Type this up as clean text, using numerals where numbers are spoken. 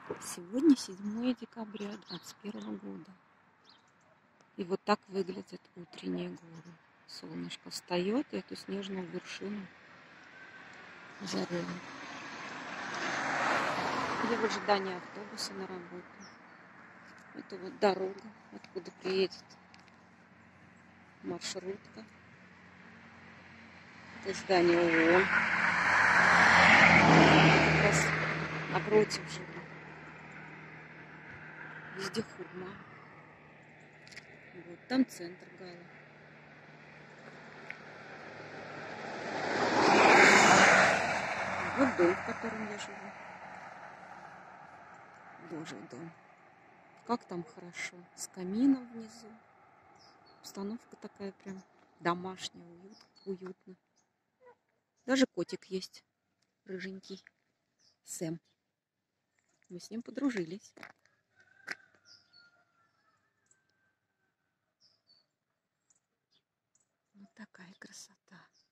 Сегодня 7 декабря 2021 года. И вот так выглядят утренние горы. Солнышко встает, и эту снежную вершину жарим. Я в ожидании автобуса на работу. Это вот дорога, откуда приедет маршрутка. Это здание ООН. Как раз напротив живу. Везде хурма. Вот там центр Гала. Вот дом, в котором я живу. Божий дом. Как там хорошо. С камином внизу. Обстановка такая прям домашняя, уютно. Даже котик есть. Рыженький. Сэм. Мы с ним подружились. Вот такая красота.